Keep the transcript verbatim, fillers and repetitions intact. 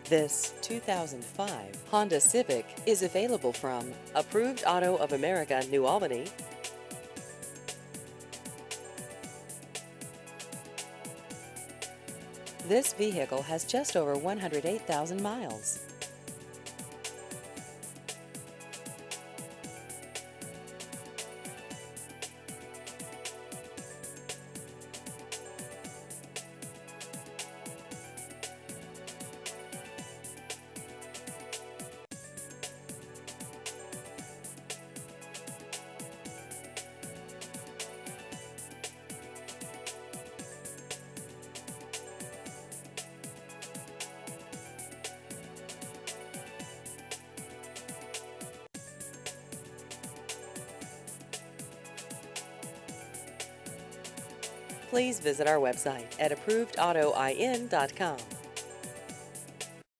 This two thousand five Honda Civic is available from Approved Auto of America, New Albany. This vehicle has just over one hundred eight thousand miles. Please visit our website at approved auto in dot com.